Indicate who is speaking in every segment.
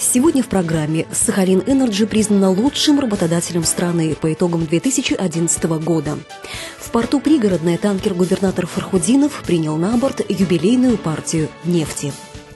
Speaker 1: Сегодня в программе «Сахалин Энерджи» признана лучшим работодателем страны по итогам 2011 года. В порту Пригородное танкер-губернатор Фархудинов принял на борт юбилейную партию нефти.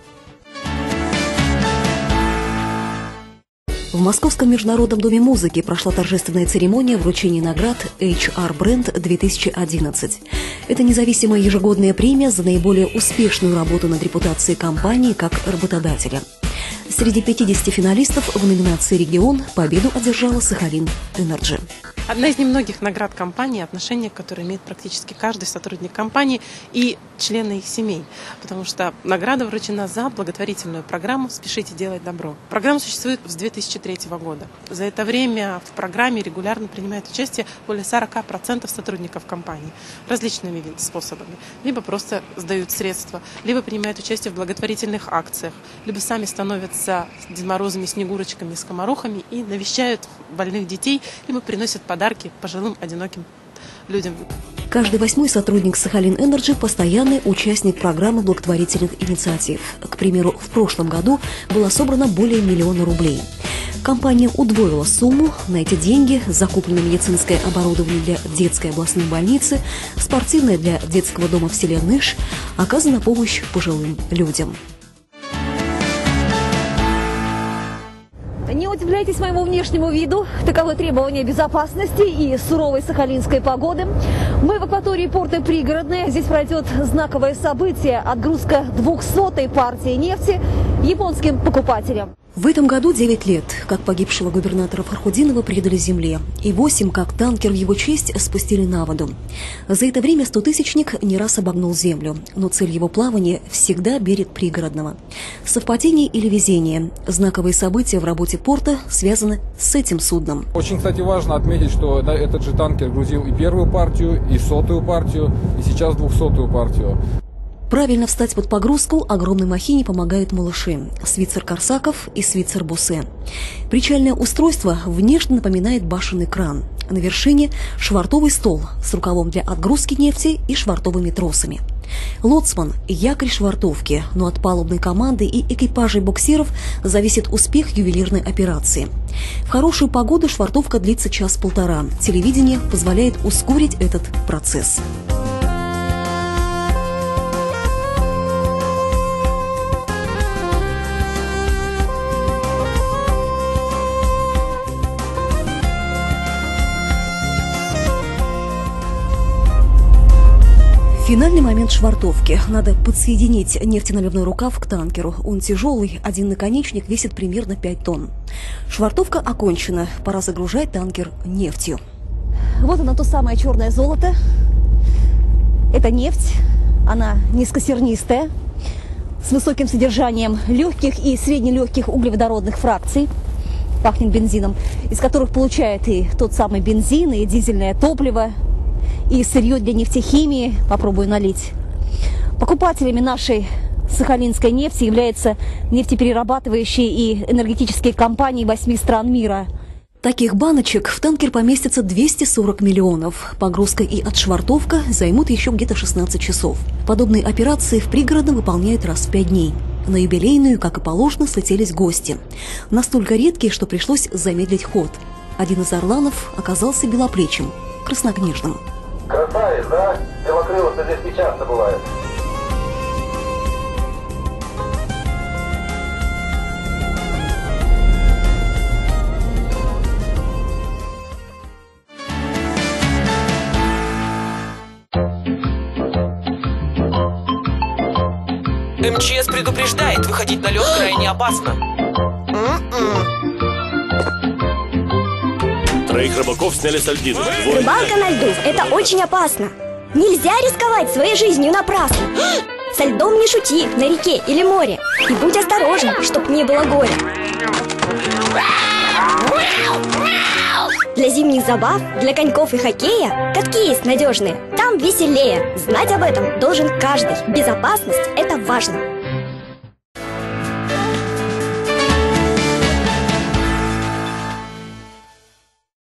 Speaker 1: В Московском международном доме музыки прошла торжественная церемония вручения наград HR Brand 2011. Это независимая ежегодная премия за наиболее успешную работу над репутацией компании как работодателя. Среди 50 финалистов в номинации «Регион» победу одержала Сахалин Энерджи.
Speaker 2: Одна из немногих наград компании, отношения к которой имеет практически каждый сотрудник компании и члены их семей. Потому что награда вручена за благотворительную программу «Спешите делать добро». Программа существует с 2003 года. За это время в программе регулярно принимает участие более 40% сотрудников компании различными способами. Либо просто сдают средства, либо принимают участие в благотворительных акциях, либо сами становятся Дед Морозами, Снегурочками, Скоморохами и навещают больных детей, либо приносят подарки пожилым одиноким людям.
Speaker 1: Каждый 8-й сотрудник Сахалин Энерджи – постоянный участник программы благотворительных инициатив. К примеру, в прошлом году было собрано более 1 миллиона рублей. Компания удвоила сумму. На эти деньги закуплено медицинское оборудование для детской областной больницы, спортивное для детского дома в селе Ныш, оказана помощь пожилым людям.
Speaker 3: Не удивляйтесь моему внешнему виду. Таковы требования безопасности и суровой сахалинской погоды. Мы в акватории порта Пригородное. Здесь пройдет знаковое событие – отгрузка 200-й партии нефти японским покупателям.
Speaker 1: В этом году 9 лет, как погибшего губернатора Фархудинова предали земле, и 8, как танкер в его честь спустили на воду. За это время 100-тысячник не раз обогнул землю, но цель его плавания всегда берег Пригородного. Совпадение или везение? Знаковые события в работе порта связаны с этим судном.
Speaker 4: Очень, кстати, важно отметить, что этот же танкер грузил и первую партию, и 100-ю партию, и сейчас 200-ю партию.
Speaker 1: Правильно встать под погрузку огромной махине помогают малыши – свитцер-корсаков и свитцер-бусе. Причальное устройство внешне напоминает башенный кран. На вершине – швартовый стол с рукавом для отгрузки нефти и швартовыми тросами. Лоцман – якорь швартовки, но от палубной команды и экипажей буксиров зависит успех ювелирной операции. В хорошую погоду швартовка длится 1–1,5 часа. Телевидение позволяет ускорить этот процесс. Финальный момент швартовки. Надо подсоединить нефтеналивной рукав к танкеру. Он тяжелый, один наконечник весит примерно 5 тонн. Швартовка окончена. Пора загружать танкер нефтью.
Speaker 3: Вот оно, то самое черное золото. Это нефть. Она низкосернистая, с высоким содержанием легких и среднелегких углеводородных фракций. Пахнет бензином, из которых получают и тот самый бензин, и дизельное топливо, и сырье для нефтехимии. Попробую налить. Покупателями нашей сахалинской нефти являются нефтеперерабатывающие и энергетические компании 8 стран мира.
Speaker 1: Таких баночек в танкер поместится 240 миллионов. Погрузка и отшвартовка займут еще где-то 16 часов. Подобные операции в Пригородном выполняют раз в 5 дней. На юбилейную, как и положено, слетелись гости. Настолько редкие, что пришлось замедлить ход. Один из орланов оказался белоплечим, краснокнижным.
Speaker 5: Красавец, да? Белокрылов здесь не часто бывает.
Speaker 6: МЧС предупреждает, выходить на лед крайне опасно.
Speaker 7: Троих рыбаков сняли с льдины.
Speaker 8: Рыбалка на льду – это очень опасно. Нельзя рисковать своей жизнью напрасно. Со льдом не шути на реке или море. И будь осторожен, чтоб не было горя. Для зимних забав, для коньков и хоккея катки есть надежные. Там веселее. Знать об этом должен каждый. Безопасность – это важно.